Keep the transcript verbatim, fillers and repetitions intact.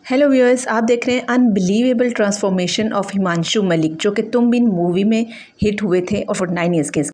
Hello viewers, आप देख रहे हैं unbelievable transformation of Himanshu Malik, जो कि तुम बिन मूवी में हिट हुए थे और फोर्टी नाइन ईयर्स के।